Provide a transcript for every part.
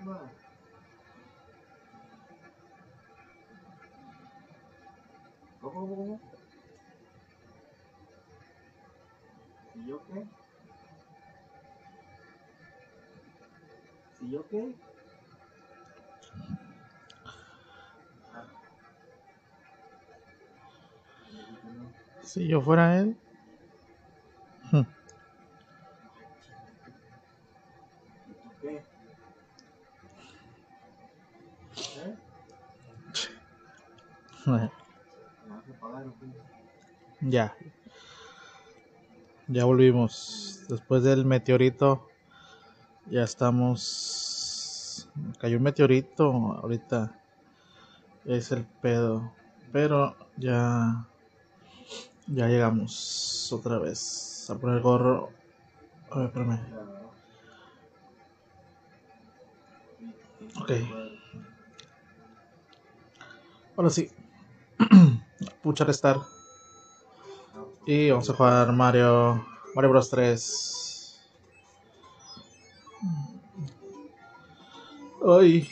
¿Cómo? ¿Y yo qué? ¿Y yo qué? Si yo fuera él. ¿Qué? Ya. Ya volvimos. Después del meteorito. Ya estamos. Cayó un meteorito ahorita. Es el pedo. Pero ya. Ya llegamos otra vez. A poner el gorro. A ver, espérame. Ok. Ahora sí. Puchar Star. Y vamos a jugar Mario Bros 3. Ay.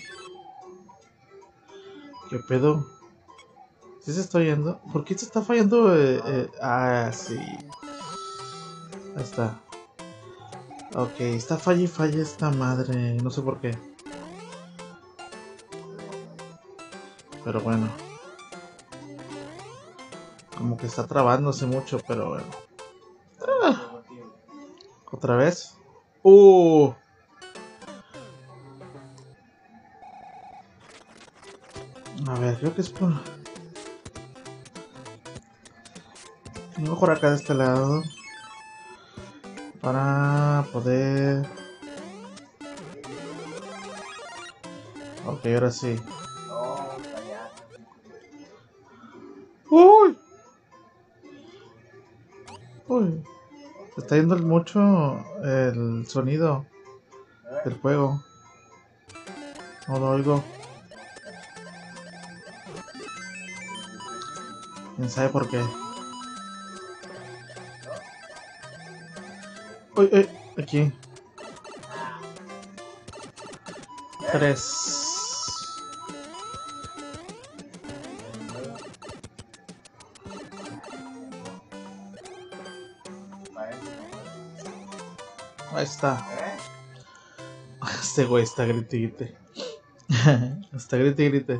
¿Qué pedo? ¿Sí se está yendo? ¿Por qué se está fallando? Sí. Ahí está. Ok, está falla y falla esta madre. No sé por qué. Pero bueno. Como que está trabándose mucho, pero bueno. ¿Otra vez? A ver, creo que es por... Mejor acá de este lado. Para poder... Ok, ahora sí. ¡Uy! ¡Uy! Se está yendo mucho el sonido del juego. No lo oigo. ¿Quién sabe por qué? ¡Uy, uy! Aquí. 3. Ahí está. Este güey está grite grite. Está grite grite.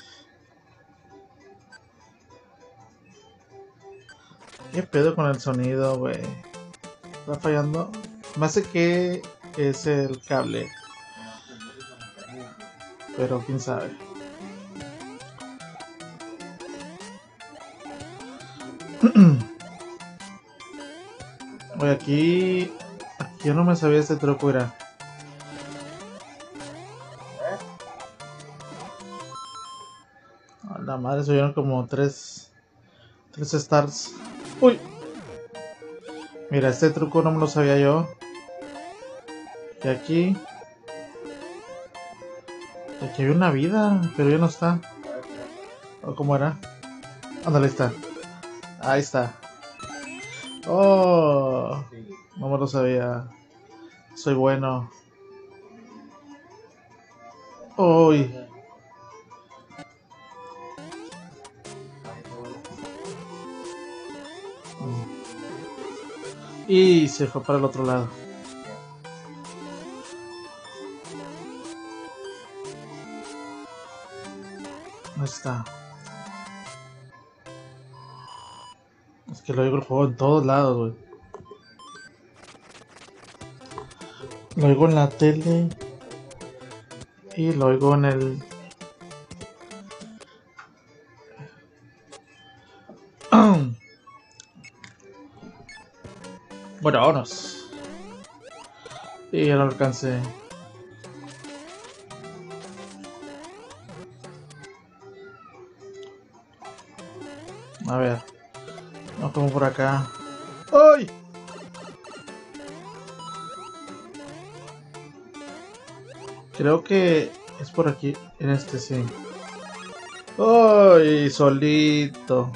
¿Qué pedo con el sonido, güey? ¿Está fallando? Me hace que es el cable. Pero quién sabe. Oye, aquí yo no me sabía este truco, era. A la madre, subieron como 3 stars. Uy. Mira, este truco no me lo sabía yo. Y aquí hay una vida, pero ya no está. ¿O cómo era? Ándale, ahí está. Ahí está. Oh, no me lo sabía. Soy bueno. Uy. Y se fue para el otro lado. Ahí está. Es que lo oigo el juego en todos lados, güey. Lo oigo en la tele. Y lo oigo en el... Bueno, vámonos. Y ya lo alcancé. A ver. No como por acá. ¡Ay! Creo que es por aquí. En este sí. ¡Ay! Solito.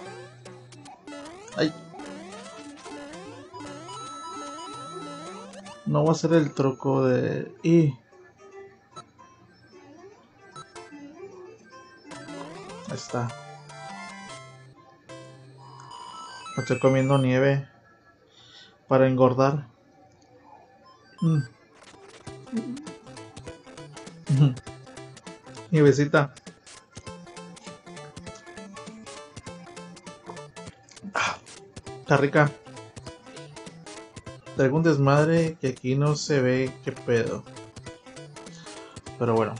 ¡Ay! No va a ser el truco de... está. Estoy comiendo nieve para engordar. Mm. Nievecita. Está rica. Traigo un desmadre que aquí no se ve qué pedo. Pero bueno.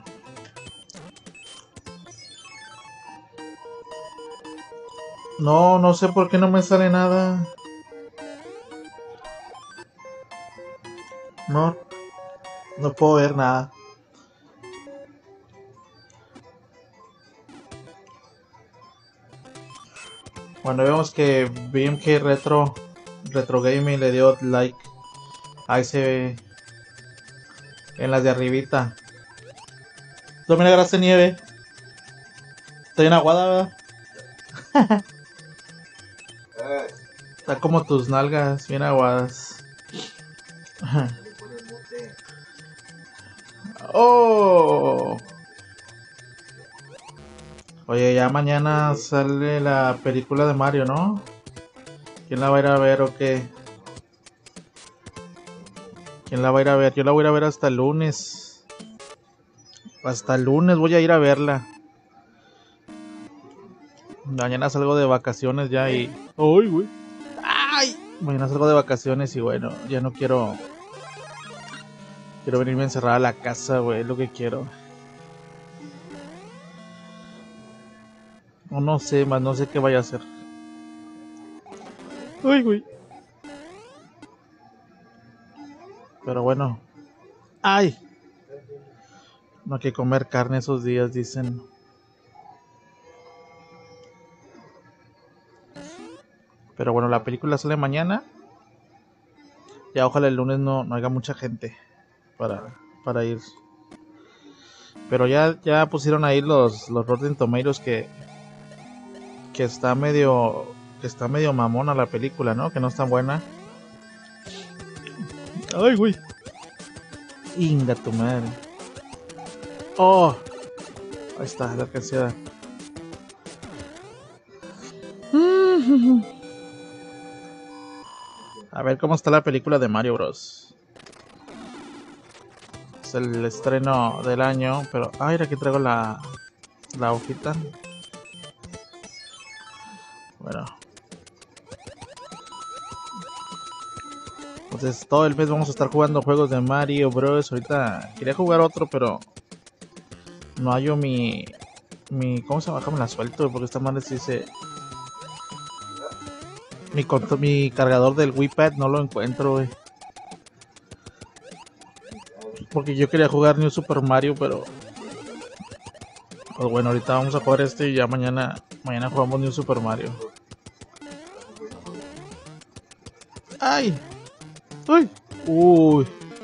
No, no sé por qué no me sale nada. No, no puedo ver nada. Bueno, vemos que BMK Retro Gaming le dio like. Ahí se ve en las de arribita. ¿Tú me agarraste nieve? Estoy en aguada, ¿verdad? Está como tus nalgas, bien aguadas. Le pones mote. Oh. Oye, ya mañana sale la película de Mario, ¿no? ¿Quién la va a ir a ver o qué? ¿Quién la va a ir a ver? Yo la voy a ir a ver hasta el lunes. Hasta el lunes voy a ir a verla. Mañana salgo de vacaciones ya y... ¡Ay, güey! ¡Ay! Mañana salgo de vacaciones y bueno, ya no quiero... Quiero venirme encerrada a la casa, güey, es lo que quiero. O no sé, más no sé qué vaya a hacer. ¡Ay, güey! Pero bueno. ¡Ay! No hay que comer carne esos días, dicen. Pero bueno, la película sale mañana. Ya ojalá el lunes no haya mucha gente para ir. Pero ya pusieron ahí los Rotten Tomatoes que está medio mamona la película, ¿no? Que no está buena. Ay, güey. Inga tu madre. Oh. Ahí está, la canción. A ver cómo está la película de Mario Bros. Es el estreno del año, pero... Ay, aquí traigo la hojita. Bueno. Entonces todo el mes vamos a estar jugando juegos de Mario Bros. Ahorita quería jugar otro, pero... No hallo mi... ¿Cómo se llama? Me la suelto, porque esta madre se dice... Mi cargador del Wii Pad no lo encuentro, güey. Porque yo quería jugar New Super Mario, pero... Pues bueno, ahorita vamos a jugar este y ya mañana jugamos New Super Mario. ¡Ay! ¡Uy! ¡Uy!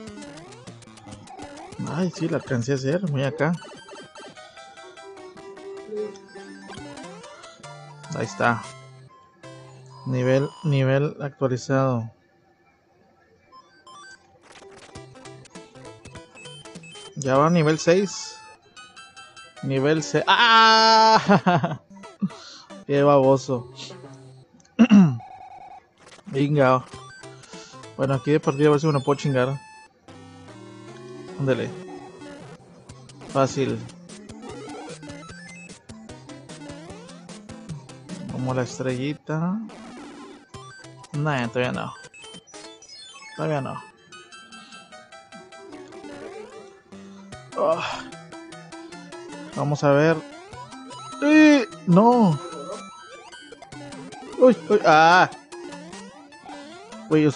Ay, sí, la alcancé a hacer, muy acá. Ahí está. Nivel actualizado. Ya va a nivel 6. Nivel 6. ¡Ah! Qué baboso. Venga. Bueno, aquí de partida a ver si me lo puedo chingar. Ándale. Fácil. Como la estrellita. Nah, todavía no. Todavía no. Oh. Vamos a ver. No. Uy, uy, ah. Uy,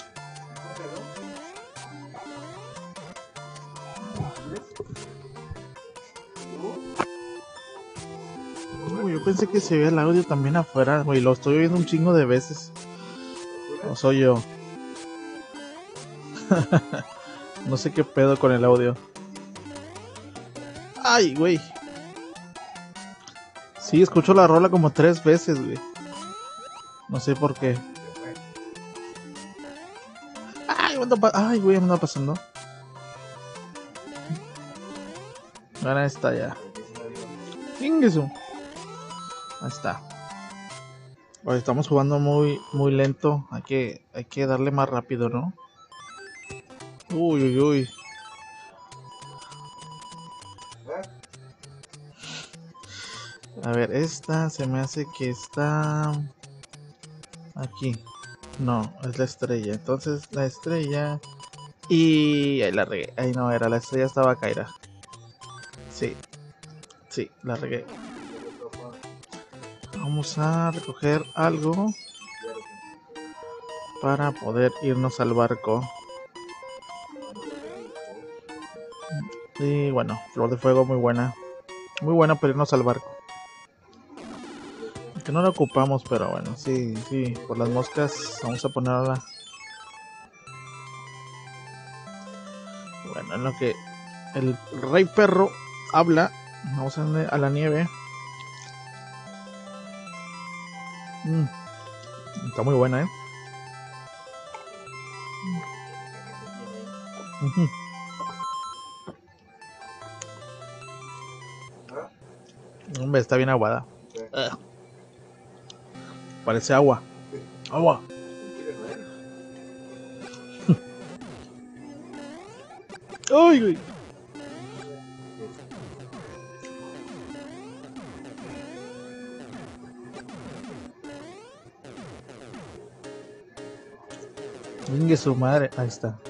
yo pensé que se veía el audio también afuera, güey, lo estoy oyendo un chingo de veces. No soy yo. No sé qué pedo con el audio. Ay, güey. Sí, escucho la rola como 3 veces, güey. No sé por qué. Ay, güey, me anda pasando. Ahora está ya. Ingesu. Ahí está. Hoy estamos jugando muy lento. Hay que darle más rápido, ¿no? Uy, uy, uy. A ver, esta se me hace que está aquí. No, es la estrella. Entonces la estrella. Y ahí la regué. Ahí no era, la estrella estaba Kaira. Sí, sí, la regué. Vamos a recoger algo para poder irnos al barco. Y bueno, flor de fuego muy buena. Muy buena para irnos al barco. Que no la ocupamos, pero bueno, sí, sí, por las moscas vamos a ponerla. Bueno, en lo que el rey perro habla, vamos a la nieve. Está muy buena, ¿eh? Hombre, está bien aguada. Parece agua. Agua. ¡Ay, güey! Venga su madre. Ahí está.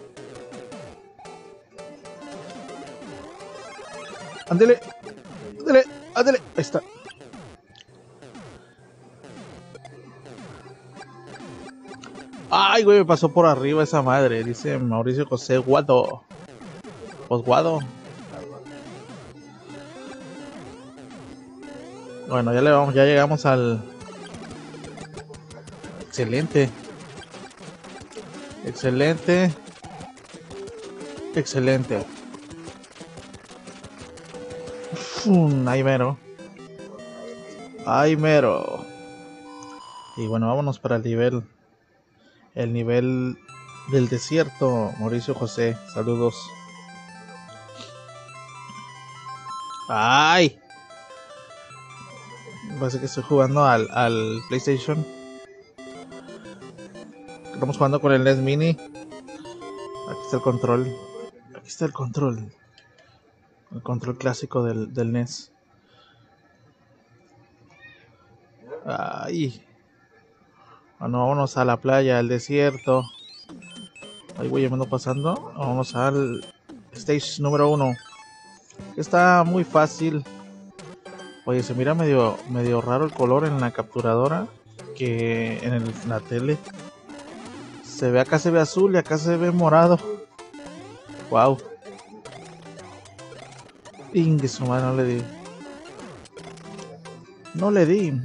Ándele. Ándele. Ándele. Ahí está. Ay, güey, me pasó por arriba esa madre. Dice Mauricio José Guado. Pues Guado. Bueno, ya llegamos al... Excelente. Excelente. Excelente. Ahí mero. Ahí mero. Y bueno, vámonos para el nivel. El nivel del desierto. Mauricio José, saludos. ¡Ay! Parece que estoy jugando al PlayStation. Estamos jugando con el NES Mini. Aquí está el control. Aquí está el control. El control clásico del NES. ¡Ay! Bueno, vámonos a la playa, al desierto. Ahí voy llamando pasando. Vamos al stage número 1. Está muy fácil. Oye, se mira medio raro el color en la capturadora que en la tele. Acá se ve azul y acá se ve morado. Wow. Ingue su madre, no le di. No le di.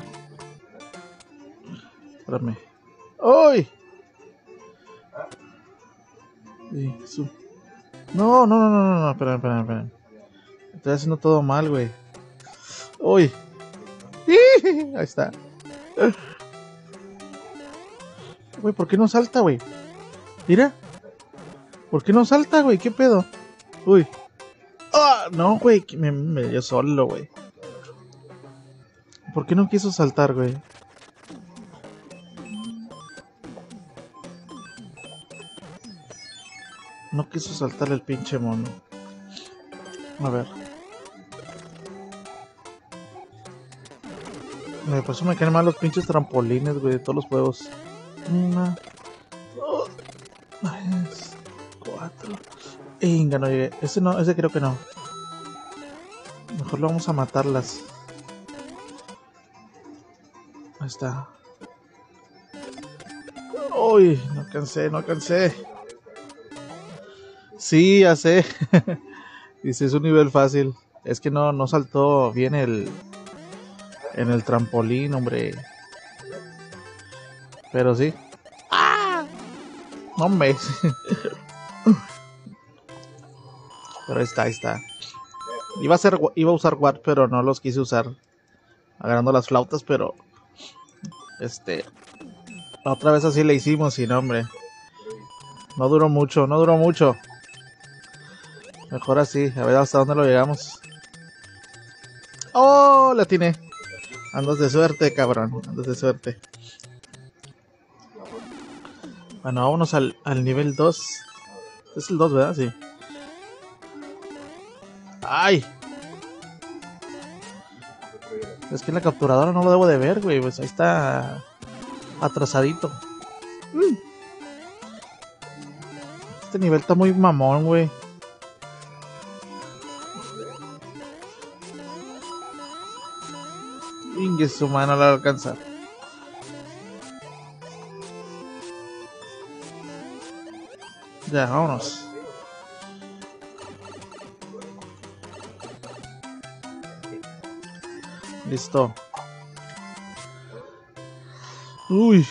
Espérame. ¡Uy! No, espera. Estoy haciendo todo mal, güey. ¡Uy! Ahí está. Güey, ¿por qué no salta, güey? Mira. ¿Por qué no salta, güey? ¿Qué pedo? Uy. ¡Ah! No, güey, me dio solo, güey. ¿Por qué no quiso saltar, güey? No quiso saltar el pinche mono. A ver. Por eso me caen mal los pinches trampolines, güey, de todos los juegos. 1, 2, 3, 4. Inga, no llegué. Ese creo que no. Mejor lo vamos a matarlas. Ahí está. Uy, no alcancé. Sí, ya sé. Dice, es un nivel fácil. Es que no saltó bien en el trampolín, hombre. Pero sí. ¡Ah! No me. Pero ahí está. Iba a usar Watt, pero no los quise usar. Agarrando las flautas, pero otra vez así le hicimos y no, hombre. No duró mucho. Mejor así, a ver hasta dónde lo llegamos. ¡Oh! La atiné. Andas de suerte, cabrón. Andas de suerte. Bueno, vámonos al nivel 2. Es el 2, ¿verdad? Sí. ¡Ay! Es que la capturadora no lo debo de ver, güey. Pues ahí está atrasadito. Este nivel está muy mamón, güey. Ingue su mano la alcanza. Ya, vámonos. Listo. Uy.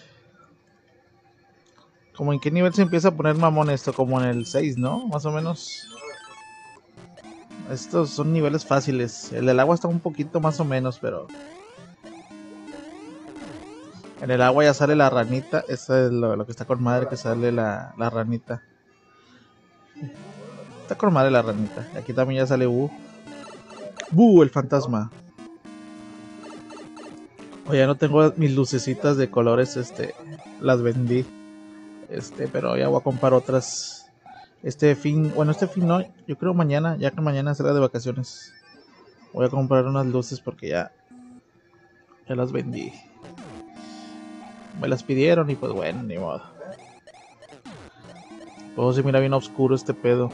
¿Como en qué nivel se empieza a poner mamón esto? Como en el 6, ¿no? Más o menos. Estos son niveles fáciles. El del agua está un poquito más o menos, pero... En el agua ya sale la ranita. Eso es lo que está con madre, que sale la ranita. Está con madre la ranita. Aquí también ya sale el fantasma. Oye, ya no tengo mis lucecitas de colores, las vendí. Pero ya voy a comprar otras. Este fin no, yo creo mañana, ya que mañana será de vacaciones. Voy a comprar unas luces porque ya las vendí. Me las pidieron y pues bueno, ni modo. Oh, se mira bien oscuro este pedo.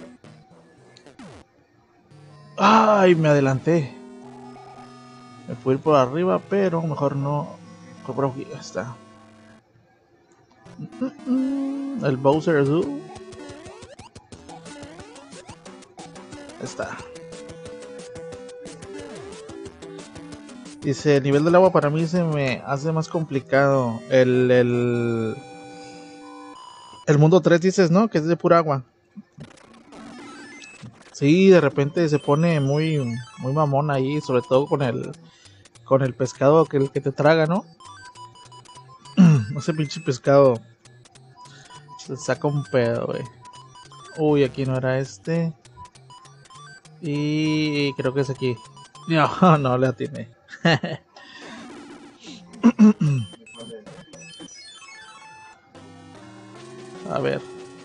Ay, me adelanté. Me fui a ir por arriba, pero mejor no. Por aquí está. El Bowser Zoo. Está. Dice, el nivel del agua para mí se me hace más complicado. El mundo 3 dices, ¿no? Que es de pura agua. Sí, de repente se pone muy mamón ahí, sobre todo con el pescado que te traga, ¿no? Ese pinche pescado se saca un pedo, güey. Uy, aquí no era este. Y creo que es aquí. No, no le atiné. A ver.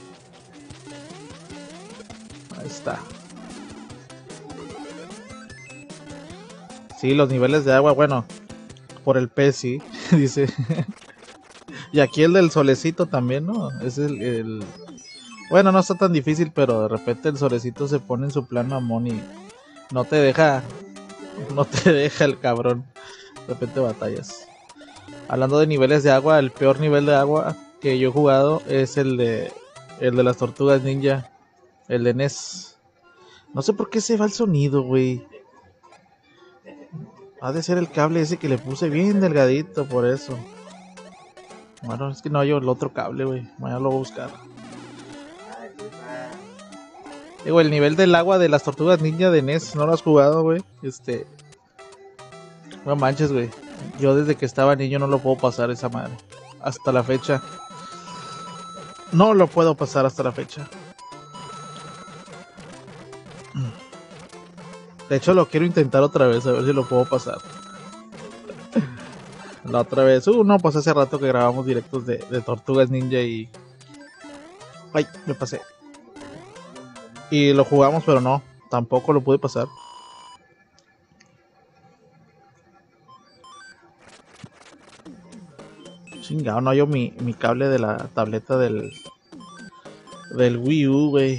Ahí está. Sí, los niveles de agua, bueno, por el pez, sí, dice. Y aquí el del solecito también, ¿no? Es el... Bueno, no está tan difícil, pero de repente el solecito se pone en su plan mamón y no te deja el cabrón. De repente batallas. Hablando de niveles de agua, el peor nivel de agua que yo he jugado es el de las tortugas ninja, el de NES. No sé por qué se va el sonido, güey. Ha de ser el cable ese que le puse bien delgadito, por eso. Bueno, es que no hay el otro cable, güey. Mañana lo voy a buscar. Digo, el nivel del agua de las tortugas ninja de NES, ¿no lo has jugado, güey? No manches, güey. Yo desde que estaba niño no lo puedo pasar esa madre. Hasta la fecha. No lo puedo pasar hasta la fecha. De hecho, lo quiero intentar otra vez, a ver si lo puedo pasar. La otra vez. No, pues hace rato que grabamos directos de Tortugas Ninja y... Ay, me pasé. Y lo jugamos, pero no. Tampoco lo pude pasar. Chingado, no hallo mi cable de la tableta del Wii U, güey.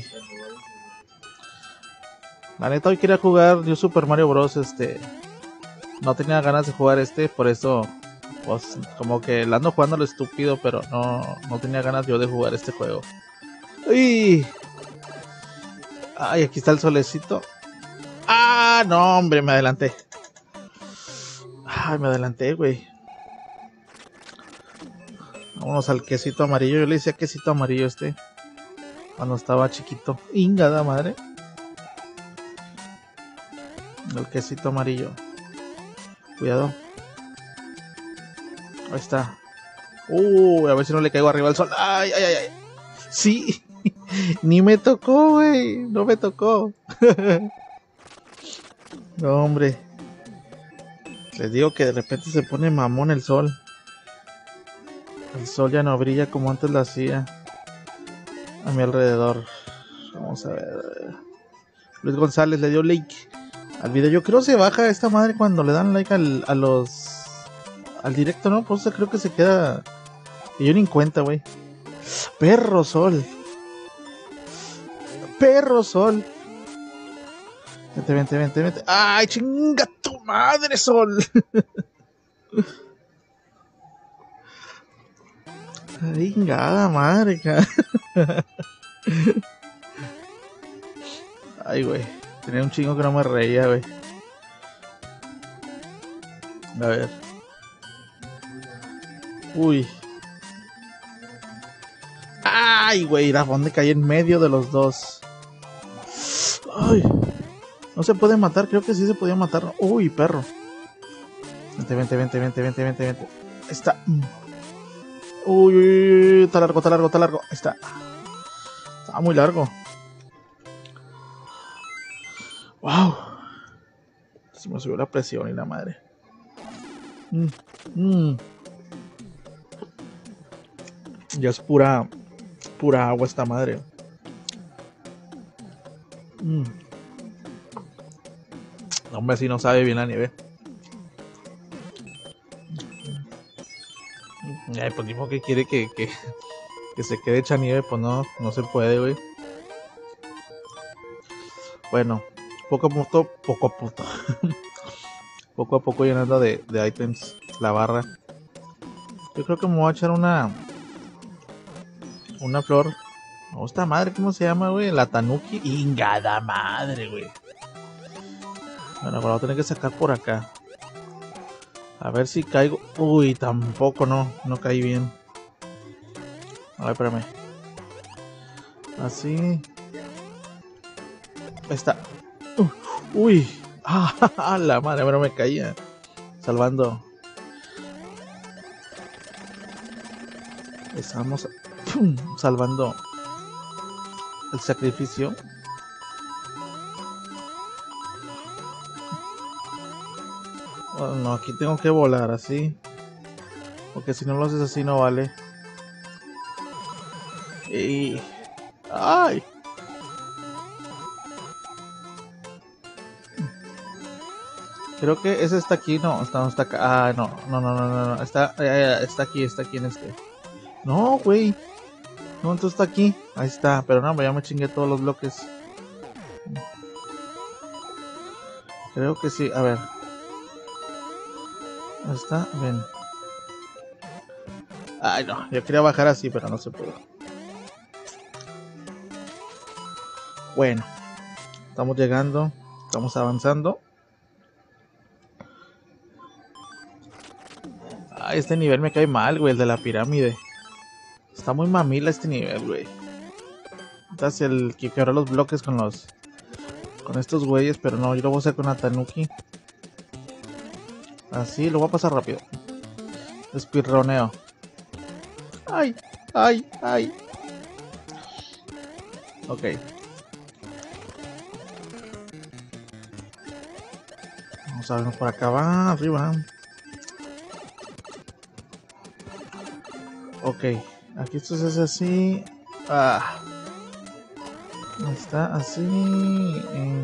La neta, hoy quería jugar yo Super Mario Bros. No tenía ganas de jugar por eso, pues, como que la ando jugando lo estúpido, pero no tenía ganas yo de jugar este juego. ¡Uy! Ay, aquí está el solecito. ¡Ah! No, hombre, me adelanté. Ay, me adelanté, güey. Vámonos al quesito amarillo. Yo le decía quesito amarillo cuando estaba chiquito. Ingada madre. El quesito amarillo. Cuidado. Ahí está. A ver si no le caigo arriba al sol. Ay, ay, ay, ay. Sí. Ni me tocó, güey. No me tocó. No, hombre. Les digo que de repente se pone mamón el sol. El sol ya no brilla como antes lo hacía a mi alrededor. Vamos a ver. Luis González le dio like al video. Yo creo se baja esta madre cuando le dan like al directo, ¿no? Pues creo que se queda. Y yo ni en cuenta, güey. Perro sol. Perro sol. Vente. ¡Ay, chinga tu madre, sol! Chingada madre, cara. Ay, güey. Tenía un chingo que no me reía, güey. A ver. Uy. Ay, güey. ¿A dónde caí en medio de los dos? Ay. No se puede matar. Creo que sí se podía matar. Uy, perro. Vente. Está. Uy. Está largo. Está. Está muy largo. Wow. Se me subió la presión y la madre. Ya es pura agua esta madre. Hombre, si no sabe bien la nieve. Ay, pues mismo que quiere que se quede hecha nieve, pues no se puede, güey. Bueno, poco a poco llenando de items la barra. Yo creo que me voy a echar una flor. Oh, esta madre, ¿cómo se llama, güey? La Tanuki. Ingada madre, güey. Bueno, pero voy a tener que sacar por acá. A ver si caigo. Uy, tampoco no caí bien. A ver, espérame. Así. Ahí está. Uy. Ah, la madre, bueno, me caía. Salvando. Estamos salvando el sacrificio. Oh, no, aquí tengo que volar así. Porque si no lo haces así no vale. Y... ¡ay! Creo que ese está aquí, no está acá. Ah, no. Está aquí en este. No, güey. No, entonces está aquí. Ahí está. Pero no, ya me chingué todos los bloques. Creo que sí. A ver. Ahí está. Ven. Ay, no. Yo quería bajar así, pero no se pudo. Bueno. Estamos llegando. Estamos avanzando. Ay, este nivel me cae mal, güey. El de la pirámide. Está muy mamila este nivel, güey. Entonces el que quebró los bloques con estos güeyes, pero no, yo lo voy a hacer con la Tanuki. Así, lo voy a pasar rápido. Speedroneo. Ay. Ok. Vamos a vernos por acá, va, arriba. Ok, aquí esto se hace así. Está así.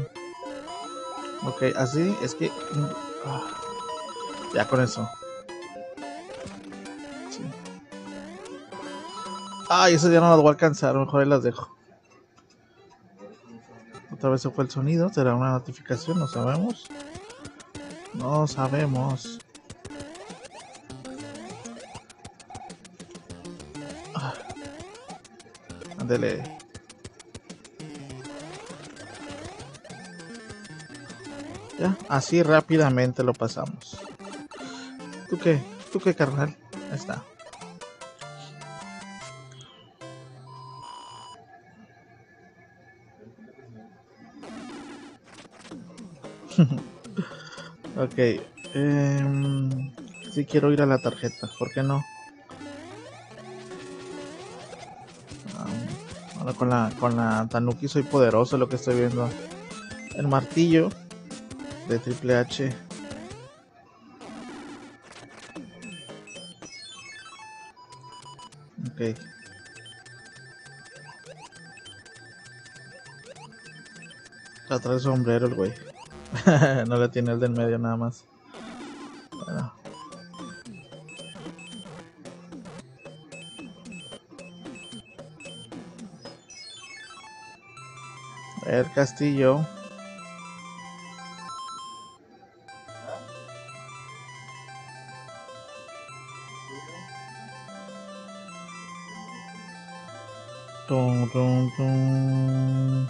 Ok, así es que. Ya con eso. Sí. Ay, eso ya no las voy a alcanzar. Mejor ahí las dejo. Otra vez se fue el sonido. ¿Será una notificación? No sabemos. No sabemos. Ándele. Ya, así rápidamente lo pasamos. ¿Tú qué, carnal? Ahí está. Ok. Sí quiero ir a la tarjeta. ¿Por qué no? Ahora con la Tanuki soy poderoso, lo que estoy viendo. El martillo de Triple H. Ok. Atrás el sombrero el güey. No le tiene el del medio nada más. Bueno. A ver, castillo. Tum, tum, tum.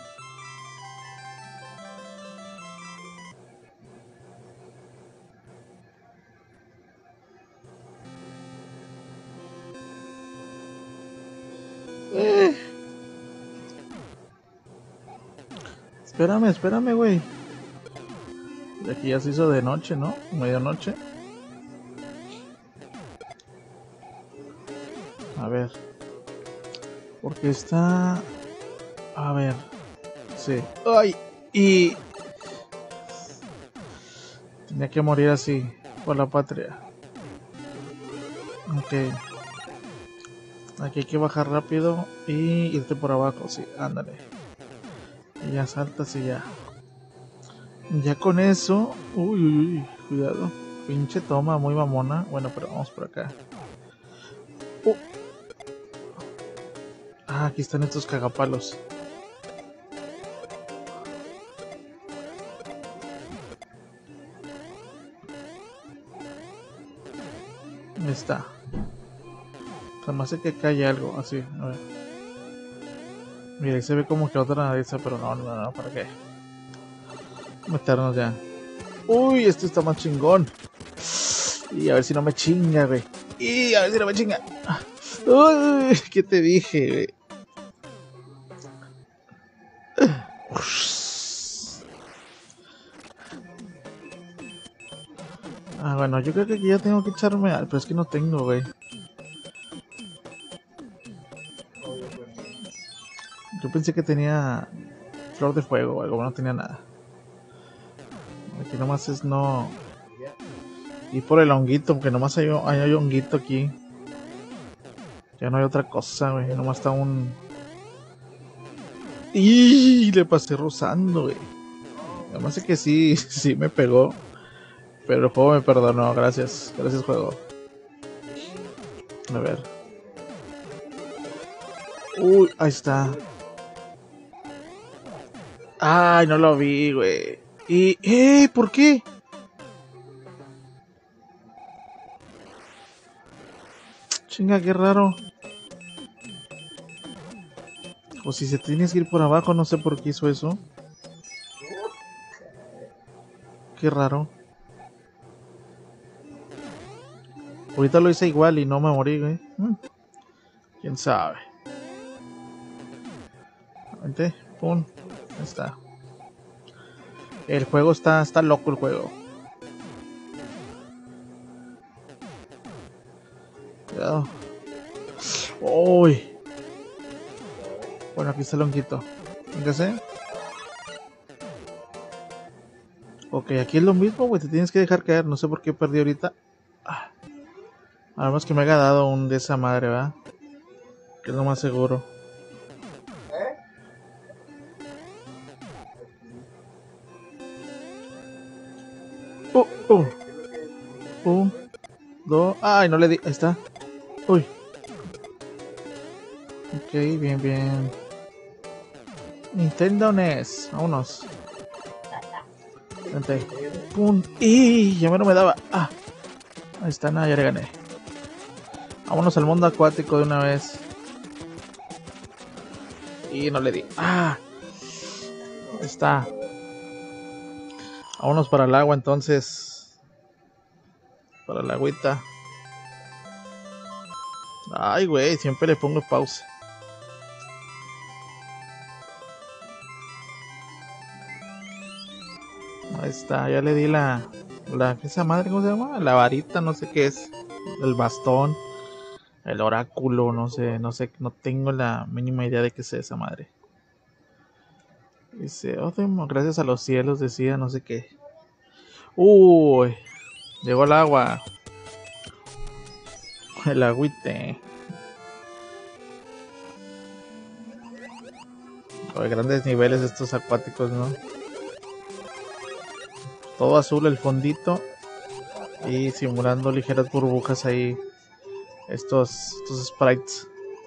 Espérame, güey. De aquí ya se hizo de noche, ¿no? Medianoche. A ver. Porque está... A ver. Sí. ¡Ay! Y... Tenía que morir así. Por la patria. Ok. Aquí hay que bajar rápido y irte por abajo. Sí, ándale. Y ya saltas y ya. Ya con eso... Uy, uy, uy. Cuidado. Pinche toma muy mamona. Bueno, pero vamos por acá. Ah, aquí están estos cagapalos. Ahí está. Se me hace que cae algo, así, a ver. Mira, ahí se ve como que otra nariz, pero no, ¿para qué? Meternos ya. Uy, esto está más chingón. Y a ver si no me chinga, güey. Y a ver si no me chinga. Uy, ¿qué te dije, güey? Ah, bueno, yo creo que aquí ya tengo que echarme al, pero es que no tengo, güey. Yo pensé que tenía flor de fuego o algo, no tenía nada. Aquí nomás es no... Y por el honguito, porque nomás hay honguito aquí. Ya no hay otra cosa, güey. Nomás está un... ¡Y! Le pasé rozando, güey. Además sé que sí, sí me pegó. Pero el juego me perdonó, gracias. Gracias, juego. A ver. Uy, ahí está. Ay, no lo vi, güey. Y... ¿por qué? Chinga, qué raro. O si se tienes que ir por abajo, no sé por qué hizo eso. Qué raro. Ahorita lo hice igual y no me morí, güey. ¿Quién sabe? Vente, pum. Ahí está. El juego está loco, el juego. Cuidado. Uy. Bueno, aquí está el honguito. Véngase. Ok, aquí es lo mismo, güey. Te tienes que dejar caer. No sé por qué perdí ahorita. Además que me haya dado un de esa madre, ¿verdad? Que es lo más seguro. Dos. Ay, no le di. Ahí está. Uy. Ok, bien. Nintendo NES. Vámonos. Vente. Pum. ¡Y! Ya no me daba. Ah. Ahí está, nada, ya le gané. Vámonos al mundo acuático de una vez. Y no le di. Ah. Ahí está. Vámonos para el agua entonces. Para el agüita. Ay, güey, siempre le pongo pausa. Ahí está, ya le di esa madre, ¿cómo se llama? La varita, no sé qué es. El bastón, el oráculo, no sé, no tengo la mínima idea de qué es esa madre. Dice, gracias a los cielos, decía, no sé qué. Uy, llegó el agua. El agüite. O de grandes niveles estos acuáticos, ¿no? Todo azul el fondito. Y simulando ligeras burbujas ahí. Estos sprites.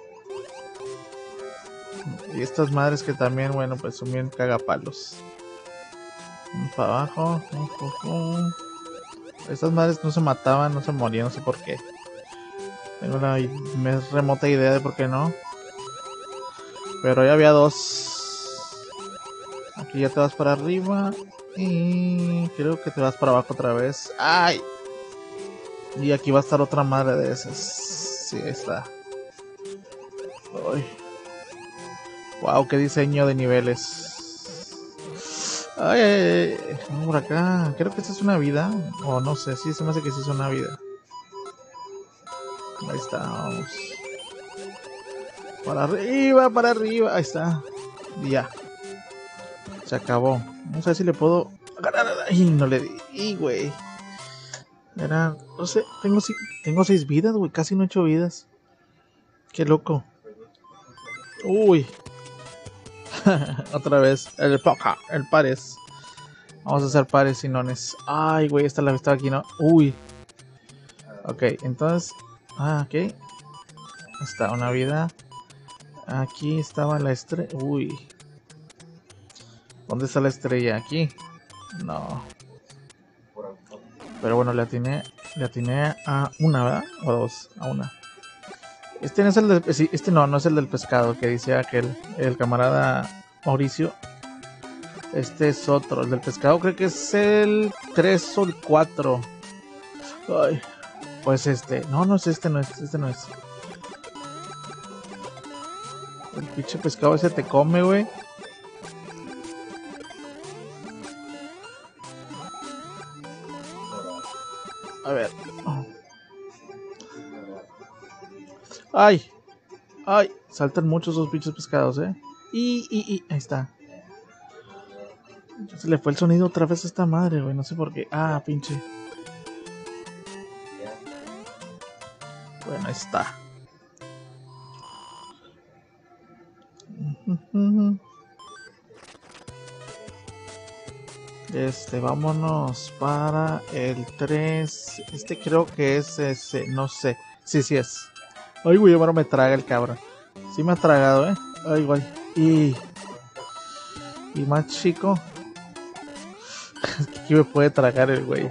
Y estas madres que también, bueno, pues son bien cagapalos. Para abajo. Estas madres no se mataban, no se morían, no sé por qué. Tengo una remota idea de por qué no. Pero ya había dos. Aquí ya te vas para arriba. Y creo que te vas para abajo otra vez. ¡Ay! Y aquí va a estar otra madre de esas. Sí, ahí está. Ay. Wow, qué diseño de niveles. Ay, ay, ay. Vamos por acá. Creo que esta es una vida. O no sé, sí, se me hace que sí es una vida. Ahí está, vamos. Para arriba. Ahí está. Y ya. Se acabó. Vamos a ver si le puedo ganar. Ay, no le di, güey. Era, no sé, tengo 6 vidas, güey. Casi no he hecho vidas. Qué loco. Uy. Otra vez. El pares. Vamos a hacer pares y nones. Ay, güey, esta la estaba aquí, ¿no? Uy. Ok, entonces. Ok. Está una vida. Aquí estaba la estrella. Uy. ¿Dónde está la estrella? Aquí. No. Pero bueno, le atiné a una, ¿verdad? O a dos. A una. Este no es el del, sí, este no es el del pescado que dice aquel, el camarada Mauricio. Este es otro, el del pescado creo que es el 3 o el 4. Ay, pues este, no es este, no es. El pinche pescado ese te come, güey. A ver. Ay, saltan muchos esos pinches pescados, Y, ahí está. Se le fue el sonido otra vez a esta madre, güey, no sé por qué. Pinche. Bueno, ahí está. Vámonos para el 3. Este creo que es ese, no sé. Sí es. Ay, güey, ahora me traga el cabrón. Sí me ha tragado, Ay, güey. Y más chico. Aquí me puede tragar el güey.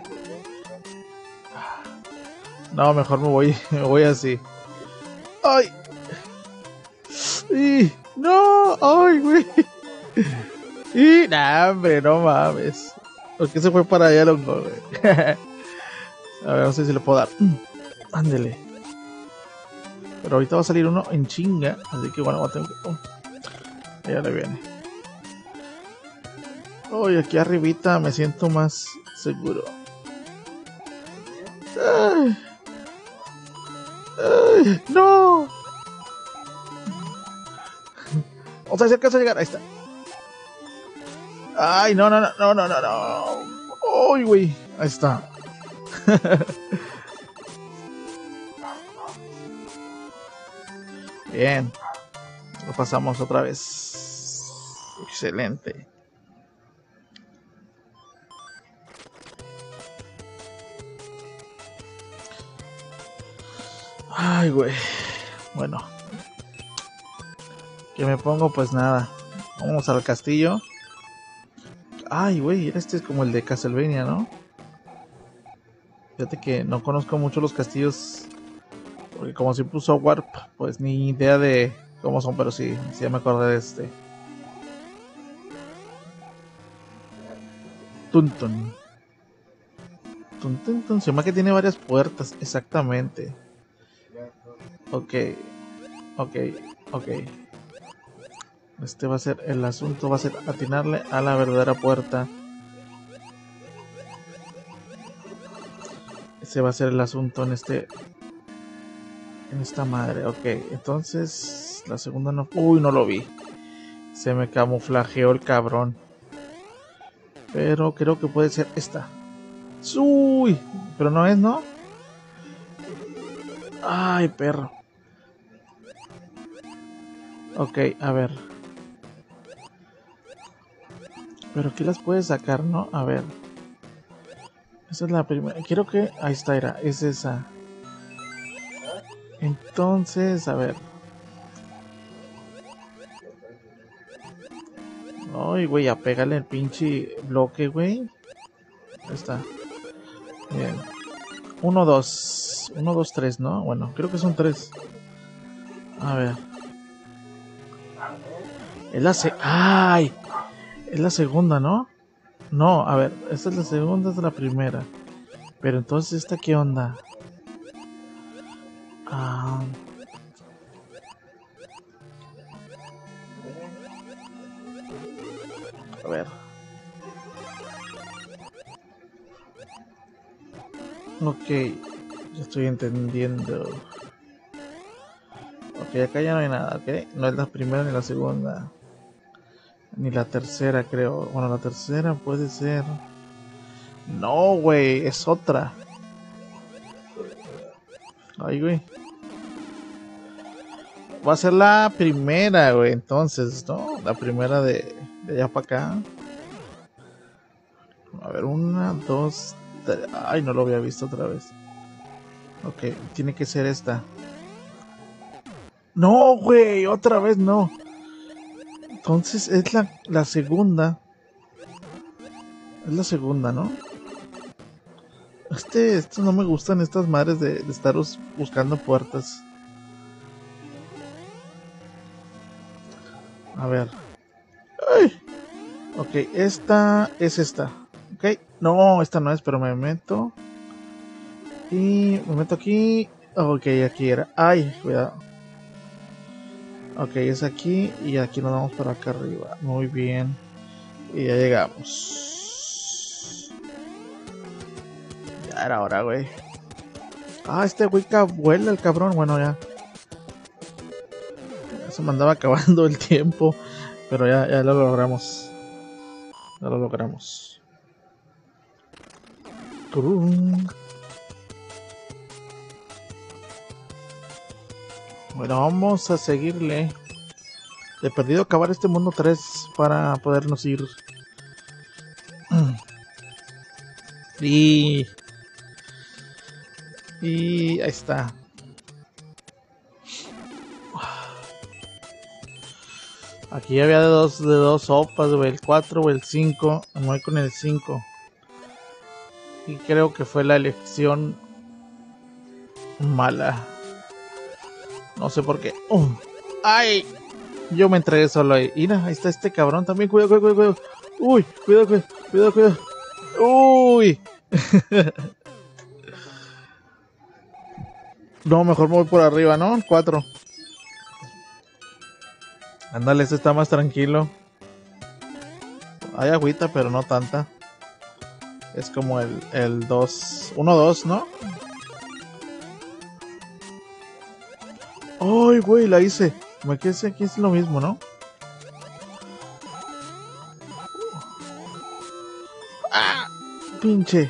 No, mejor me voy así. ¡Ay! ¡Y! ¡No! ¡Ay, güey! ¡Y! ¡Nah, hombre! No mames. ¿Por qué se fue para allá el hongo, güey? A ver, no sé si le puedo dar. Ándele. Pero ahorita va a salir uno en chinga. Así que bueno, va a tener que... Ya le viene. Uy, aquí arribita me siento más seguro. ¡Ay! ¡Ay! ¡No! Vamos a ver si alcanza a llegar. Ahí está. ¡Ay, no! ¡Ay, güey! Ahí está. Bien. Lo pasamos otra vez. Excelente. Ay, güey. Bueno. ¿Qué me pongo? Pues nada. Vamos al castillo. Ay, güey. Este es como el de Castlevania, ¿no? Fíjate que no conozco mucho los castillos. Porque como si puso Warp, pues ni idea de cómo son, pero sí ya me acordé de este. Tuntun. Se llama que tiene varias puertas, exactamente. Ok. Este va a ser el asunto, va a ser atinarle a la verdadera puerta. Ese va a ser el asunto en esta madre. Ok, entonces la segunda no. Uy, no lo vi. Se me camuflajeó el cabrón. Pero creo que puede ser esta. Uy, pero no es, ¿no? Ay, perro. Ok, a ver. Pero aquí las puedes sacar, ¿no? A ver. Esa es la primera. Quiero que... Ahí está, era. Es esa. Entonces, a ver. Ay, güey, a pegarle el pinche bloque, güey. Ahí está. Bien. 1, 2. 1, 2, 3, ¿no? Bueno, creo que son 3. A ver. Es la ¡Ay! Es la segunda, ¿no? No, a ver. Esta es la segunda, esta es la primera. Pero entonces, ¿esta qué onda? Ah... A ver. Ok, ya estoy entendiendo. Ok, acá ya no hay nada, ok. No es la primera ni la segunda. Ni la tercera, creo. Bueno, la tercera puede ser. No, güey, es otra. Ay, güey. Va a ser la primera, güey, entonces, ¿no? La primera de allá para acá. A ver, 1, 2, 3. Ay, no lo había visto otra vez. Ok, tiene que ser esta. No, güey, otra vez no. Entonces es la segunda. Es la segunda, ¿no? Estos no me gustan, estas madres de estar buscando puertas. A ver. ¡Ay! Ok, esta es esta. Ok, no, esta no es, pero me meto. Y me meto aquí. Ok, aquí era. Ay, cuidado. Ok, es aquí y aquí nos vamos para acá arriba. Muy bien. Y ya llegamos. Ya era hora, güey. Ah, este güey vuela el cabrón. Bueno, ya. Ya se me andaba acabando el tiempo. Pero ya lo logramos. Ya lo logramos. Turum. Bueno, vamos a seguirle. He perdido acabar este mundo 3 para podernos ir. Y ahí está. Aquí había de dos sopas, güey, el 4 o el 5. Me voy con el 5. Y creo que fue la elección mala. No sé por qué. ¡Ay! Yo me entregué solo ahí. Mira, ahí está este cabrón también. Cuidado, cuidado, cuidado. Uy, cuidado, cuidado, cuidado, cuidado. Uy. No, mejor me voy por arriba, ¿no? 4. Ándale, este está más tranquilo. Hay agüita, pero no tanta. Es como el 2. 1, 2, ¿no? ¡Ay, güey! La hice. Me quedé aquí, es lo mismo, ¿no? ¡Ah! Pinche.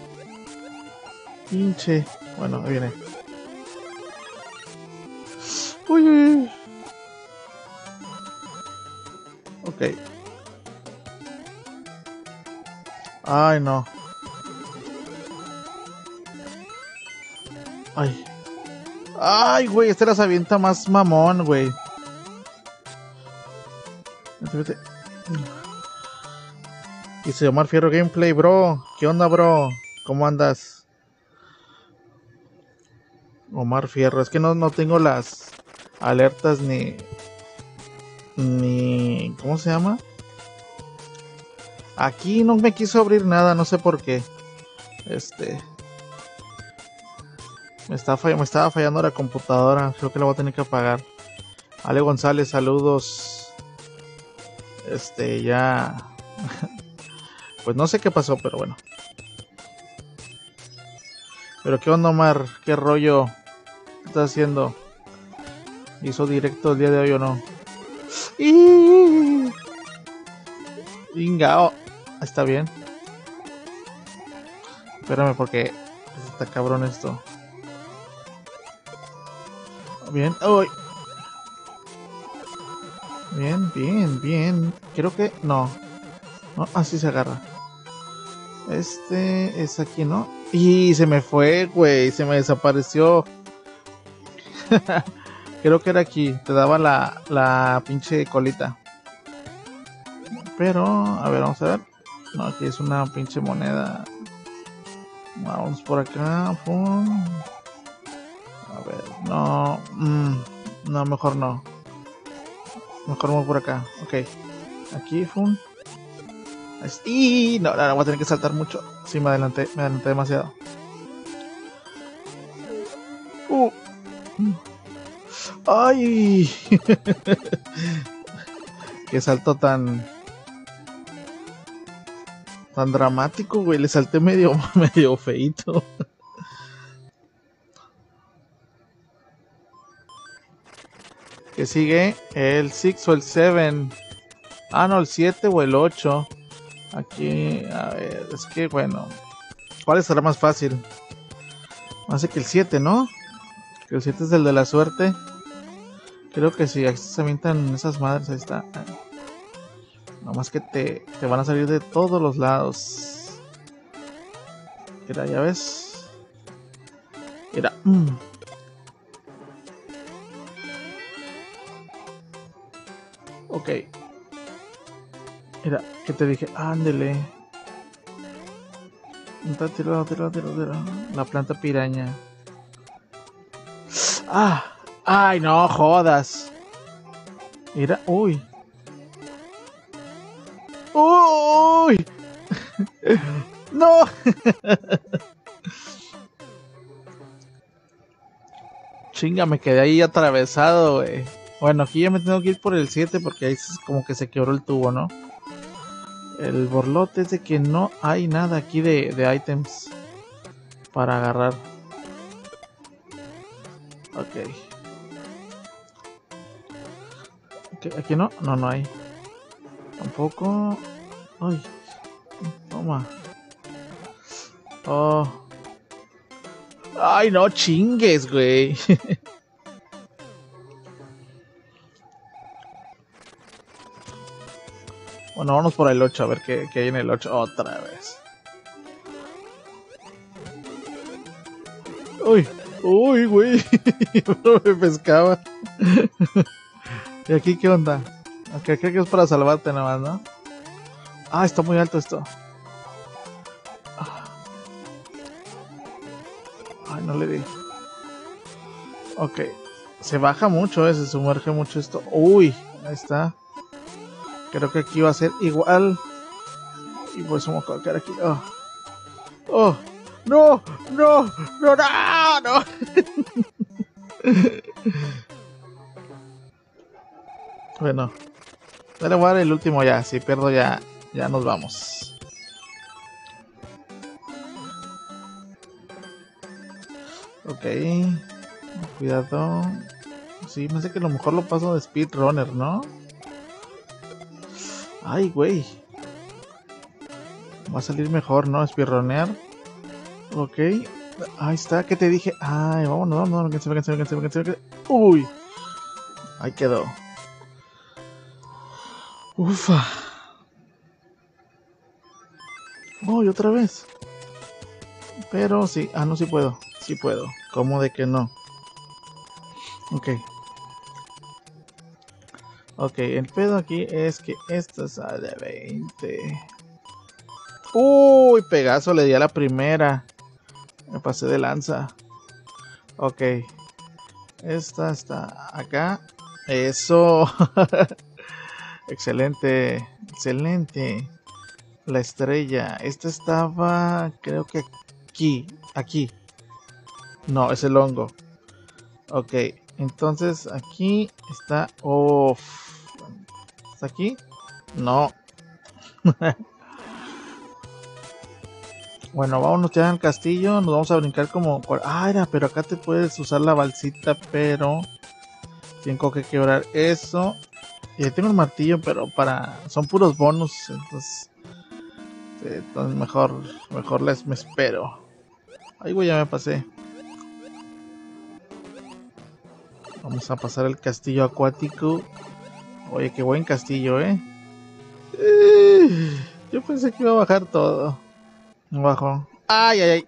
Pinche. Bueno, ahí viene. Uy, uy, uy. Ok. Ay, no. Ay. Ay, güey, este las avienta más mamón, güey. Vete, vete. Dice Omar Fierro Gameplay, bro. ¿Qué onda, bro? ¿Cómo andas? Omar Fierro. Es que no tengo las alertas ni... ¿Cómo se llama? Aquí no me quiso abrir nada, no sé por qué. Me estaba fallando la computadora. Creo que la voy a tener que apagar. Ale González, saludos. Ya. Pues no sé qué pasó, pero bueno. Pero qué onda, Omar, qué rollo. ¿Qué estás haciendo? ¿Hizo directo el día de hoy o no? Ingao. Está bien. Espérame porque está cabrón esto. Bien. Uy. Bien, bien, bien. Creo que no. No, así se agarra. Este es aquí, ¿no? Y se me fue, güey. Se me desapareció. Creo que era aquí. Te daba la pinche colita. Pero, a ver, vamos a ver. No, aquí es una pinche moneda. Vamos por acá. Pum. A ver, no. No, mejor no. Mejor vamos por acá. Ok. Aquí, pum. Y no, voy a tener que saltar mucho. Sí, me adelanté demasiado. ¡Ay! Qué salto tan dramático, güey. Le salté medio feito. Que sigue el 6 o el 7. Ah, no, el 7 o el 8. Aquí, a ver, es que bueno. ¿Cuál será más fácil? Hace que el 7, ¿no? Que el 7 es el de la suerte. Creo que sí, aquí se avientan esas madres, ahí está. Nomás que te van a salir de todos los lados. Mira, ya ves. Mira. Ok. Mira, ¿qué te dije? Ándele. Tira. La planta piraña. ¡Ah! ¡Ay, no jodas! Mira, uy. ¡Uy! ¡No! Chinga, me quedé ahí atravesado, güey. Bueno, aquí ya me tengo que ir por el 7 porque ahí como que se quebró el tubo, ¿no? El borlote es de que no hay nada aquí de items para agarrar. Ok. Aquí no, no hay. Tampoco. Ay, toma. Oh. Ay, no chingues, güey. Bueno, vamos por el 8 a ver qué hay en el 8 otra vez. Uy, güey. No me pescaba. ¿Y aquí qué onda? Ok, creo que es para salvarte nada más, ¿no? Ah, está muy alto esto. Ay, no le di. Ok. Se baja mucho, se sumerge mucho esto. Uy, ahí está. Creo que aquí va a ser igual. Y por eso vamos a colocar aquí. Oh. No. Bueno. Dale, voy a dar el último ya. Si pierdo ya nos vamos. Ok. Cuidado. Sí, me hace que a lo mejor lo paso de speedrunner, ¿no? Ay, güey. Va a salir mejor, ¿no? Speedrunner. Ok. Ahí está, ¿qué te dije? Ay, vámonos. Que se ve. Uy. Ahí quedó. Ufa. Voy otra vez. Pero sí. Ah, no, sí puedo. Sí puedo. ¿Cómo de que no? Ok. Ok, el pedo aquí es que esta sale 20. Uy, Pegaso le di a la primera. Me pasé de lanza. Ok. Esta está acá. Eso. Excelente. La estrella. Esta estaba, creo que aquí. No, es el hongo. Ok. Entonces aquí está. ¿Está aquí? No. Bueno, vámonos ya al castillo. Nos vamos a brincar como. Pero acá te puedes usar la balsita, pero tengo que quebrar eso. Y tengo el martillo, pero son puros bonus. Entonces mejor me espero. Ay, güey, ya me pasé. Vamos a pasar el castillo acuático. Oye, qué buen castillo, Yo pensé que iba a bajar todo. No bajó. Ay, ay, ay.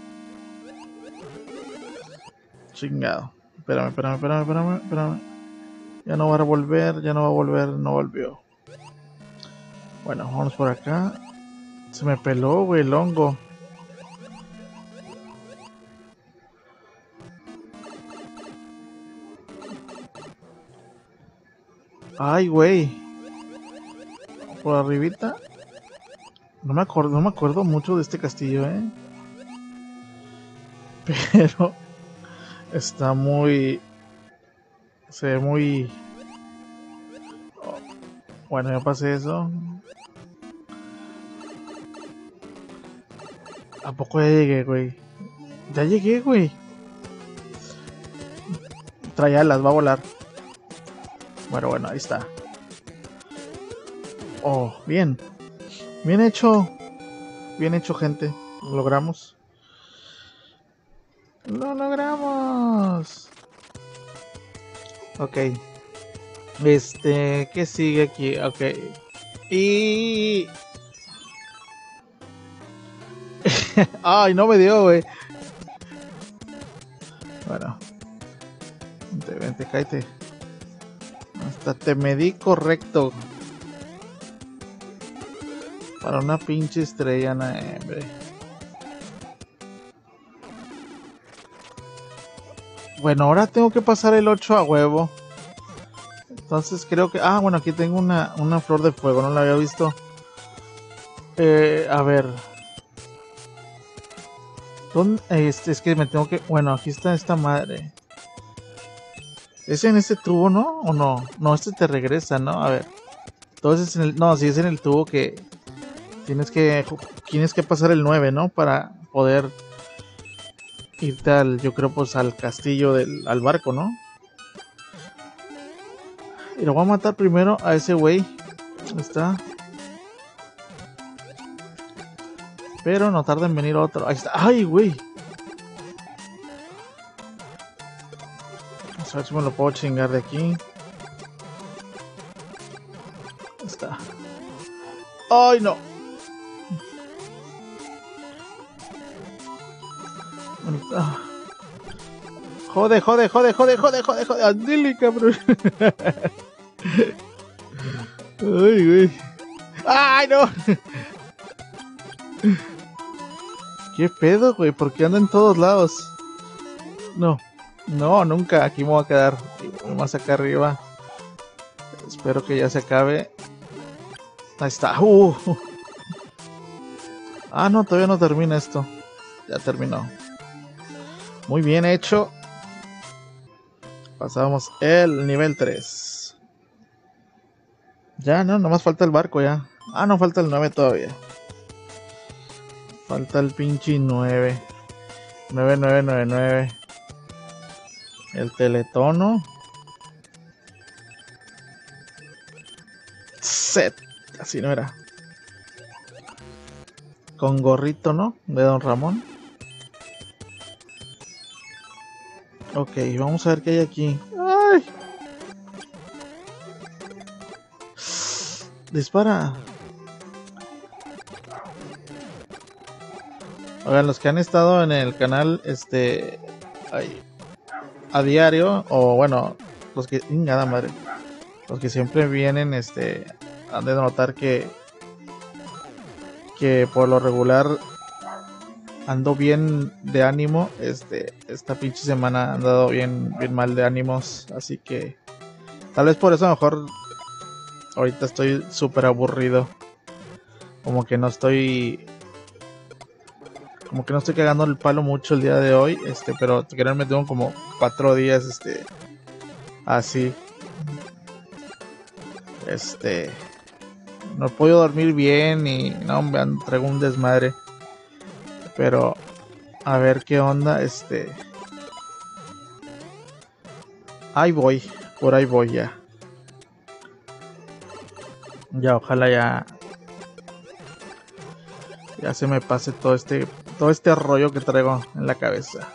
Chingado. Espérame. Ya no va a volver, no volvió. Bueno, vamos por acá. Se me peló, güey, el hongo. Ay, güey. Por arribita. No me acuerdo mucho de este castillo, Pero está muy... Se ve muy... Bueno, ya pasé eso. ¿A poco ya llegué, güey? Ya llegué, güey. Trae alas, va a volar. Bueno, ahí está. Oh, bien. Bien hecho. Bien hecho, gente. Lo logramos. ¡Lo logramos! Ok. ¿Qué sigue aquí? Ok. Y... Ay, no me dio, güey. Bueno. Vente, cállate. Hasta te medí correcto. Para una pinche estrella, no, hombre. Bueno, ahora tengo que pasar el 8 a huevo. Entonces creo que... Ah, bueno, aquí tengo una flor de fuego, no la había visto. A ver. ¿Dónde? Es que me tengo que... Bueno, aquí está esta madre. ¿Es en este tubo, no? ¿O no? No, este te regresa, ¿no? A ver. Entonces en el... No, si es en el tubo que... Tienes que pasar el 9, ¿no? Para poder irte al... Yo creo pues al castillo al barco, ¿no? Y lo voy a matar primero a ese güey. Ahí está. Pero no tarda en venir otro. Ahí está. ¡Ay, güey! Vamos a ver si me lo puedo chingar de aquí. Ahí está. ¡Ay, no! Jode. Andile, cabrón. Ay, güey. ¡Ay, no! ¿Qué pedo, güey? ¿Por qué anda en todos lados? No, nunca. Aquí me voy a quedar. Más acá arriba. Espero que ya se acabe. Ahí está. Ah, no, todavía no termina esto. Ya terminó. Muy bien hecho. Pasamos el nivel 3. Ya, no, nomás falta el barco ya. Ah, no, falta el 9 todavía. Falta el pinche 9. 9999. El teletono. Set. Así no era. Con gorrito, ¿no? De Don Ramón. Ok, vamos a ver qué hay aquí. ¡Ay! Dispara. Oigan, los que han estado en el canal, a diario, o bueno, los que, nada madre, los que siempre vienen, han de notar que por lo regular ando bien de ánimo. Esta pinche semana han dado bien mal de ánimos, así que tal vez por eso a lo mejor ahorita estoy súper aburrido, como que no estoy cagando el palo mucho el día de hoy, pero créanme, tengo como 4 días, así, no he podido dormir bien y no, me traigo un desmadre, pero a ver qué onda, ahí voy, por ahí voy ya, ojalá ya se me pase todo este rollo que traigo en la cabeza.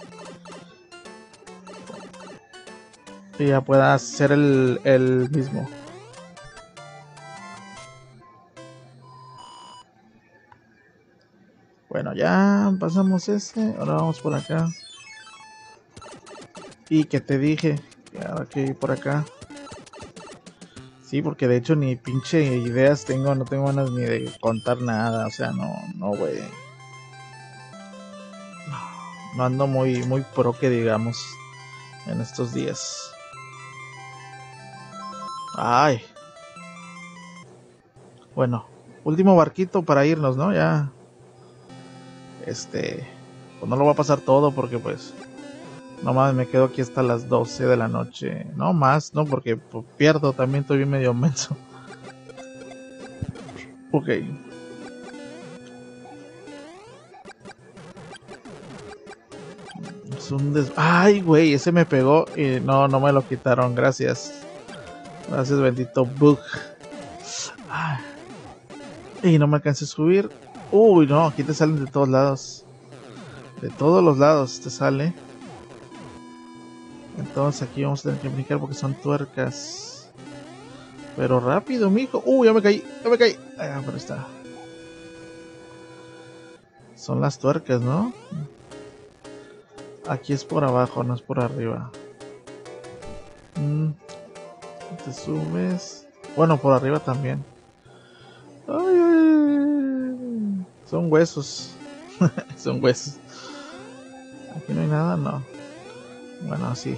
Y ya pueda ser el mismo. Bueno, ya pasamos ese. Ahora vamos por acá. Y que te dije que ahora que ir por acá. Sí, porque de hecho ni pinche ideas tengo, no tengo ganas ni de contar nada, o sea, no, güey. No ando muy pro que digamos en estos días. Ay. Bueno, último barquito para irnos, ¿no? Ya. Pues no lo voy a pasar todo porque pues nomás me quedo aquí hasta las 12 de la noche. No más, ¿no? Porque pues, pierdo, también estoy medio menso. Ok. Es un Ay, güey, ese me pegó y no me lo quitaron, gracias. Gracias, bendito bug. Ay. Y no me alcancé a subir. Uy, no, aquí te salen de todos lados. De todos los lados te sale. Entonces aquí vamos a tener que brincar porque son tuercas. Pero rápido, mijo. Ya me caí, ya me caí. Ah, pero está. Son las tuercas, ¿no? Aquí es por abajo, no es por arriba. Te subes. Bueno, por arriba también. Ay. Son huesos. Son huesos. Aquí no hay nada, no. Bueno, sí.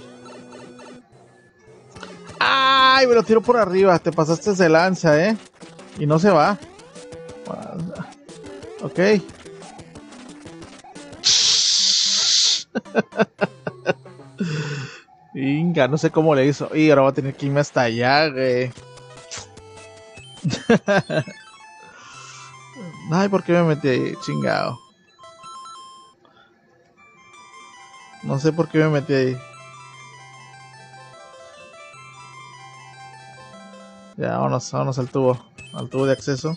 ¡Ay! Me lo tiro por arriba. Te pasaste de lanza, ¿eh? Y no se va. Ok. Inga, no sé cómo le hizo. Y ahora voy a tener que irme hasta allá, güey. Ay, ¿por qué me metí ahí? Chingado. No sé por qué me metí ahí. Ya, vámonos al tubo. Al tubo de acceso.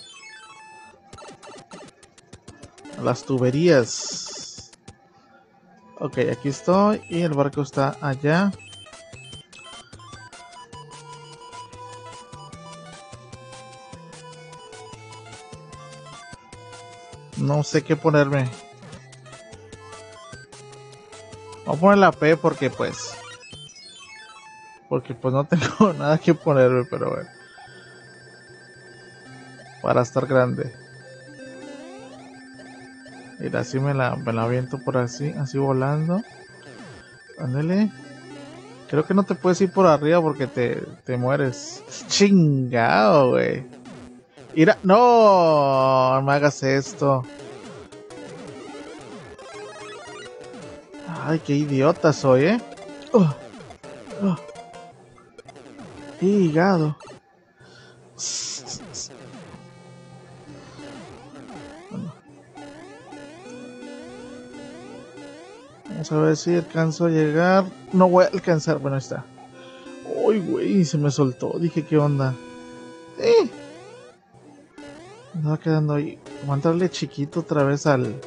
A las tuberías. Ok, aquí estoy. Y el barco está allá. No sé qué ponerme. Voy a poner la P porque pues no tengo nada que ponerme, pero bueno. Para estar grande. Mira, así me la aviento por así volando. Ándale. Creo que no te puedes ir por arriba porque te mueres. Chingado, güey. Mira, no me hagas esto. Ay, qué idiota soy, ¿eh? Hígado. Vamos a ver si alcanzo a llegar. No voy a alcanzar. Bueno, ahí está. Uy, güey, se me soltó. Dije, ¿qué onda? Me va quedando ahí. Voy a entrarle chiquito otra vez al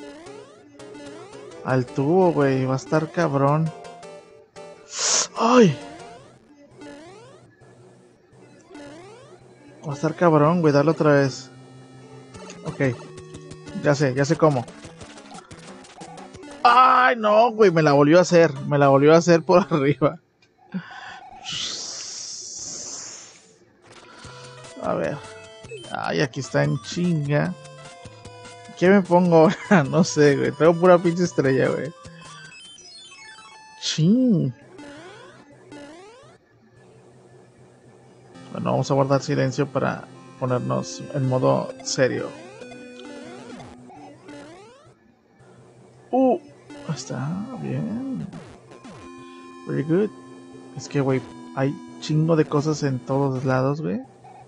tubo, güey. Va a estar cabrón. ¡Ay! Va a estar cabrón, güey. Dale otra vez. Ok. Ya sé cómo. ¡Ay, no, güey! Me la volvió a hacer. Me la volvió a hacer por arriba. A ver. Ay, aquí está en chinga. ¿Qué me pongo? No sé, güey. Tengo pura pinche estrella, güey. Ching. Bueno, vamos a guardar silencio para ponernos en modo serio. Está bien. Very good. Es que, güey, hay chingo de cosas en todos lados, güey.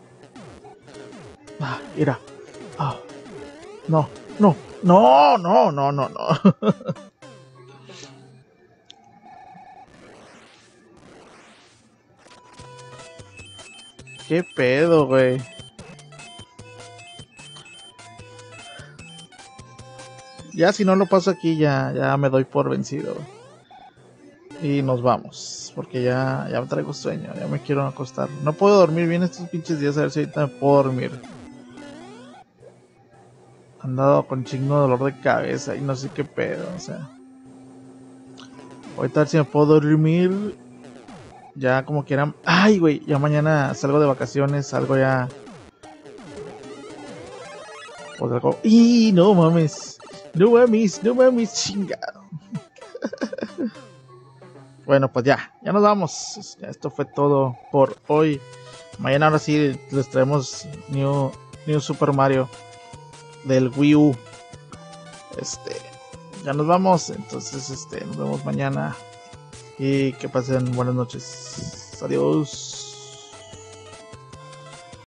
Mira. No. ¿Qué pedo, güey? Ya si no lo paso aquí, ya me doy por vencido. Y nos vamos. Porque ya me traigo sueño. Ya me quiero acostar. No puedo dormir bien estos pinches días. A ver si ahorita me puedo dormir. andado con chingo de dolor de cabeza y no sé qué pedo, o sea. Ahorita a ver si me puedo dormir. Ya como quieran. Ay, güey, ya mañana salgo de vacaciones, salgo ya. O algo. ¡Y no mames! No mames, no mames, chingado. Bueno, pues ya nos vamos. Esto fue todo por hoy. Mañana ahora sí les traemos New Super Mario del Wii U. Ya nos vamos. Entonces, nos vemos mañana. Y que pasen buenas noches. Adiós.